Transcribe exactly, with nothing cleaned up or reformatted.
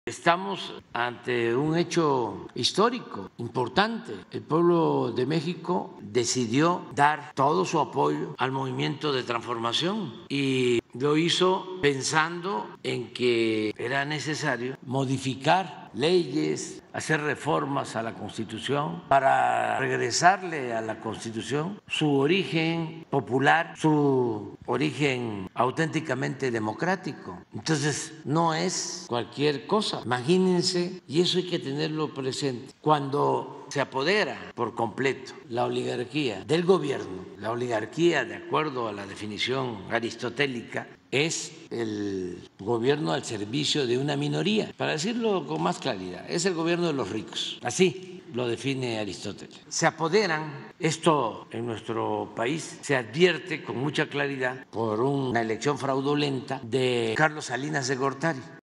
Estamos ante un hecho histórico importante. El pueblo de México decidió dar todo su apoyo al movimiento de transformación y lo hizo pensando en que era necesario modificar leyes, hacer reformas a la Constitución para regresarle a la Constitución su origen popular, su origen auténticamente democrático. Entonces, no es cualquier cosa. Imagínense, y eso hay que tenerlo presente, cuando se apodera por completo la oligarquía del gobierno, la oligarquía, de acuerdo a la definición aristotélica, es el gobierno al servicio de una minoría. Para decirlo con más claridad, es el gobierno de los ricos. Así lo define Aristóteles. Se apoderan, esto en nuestro país se advierte con mucha claridad por una elección fraudulenta de Carlos Salinas de Gortari.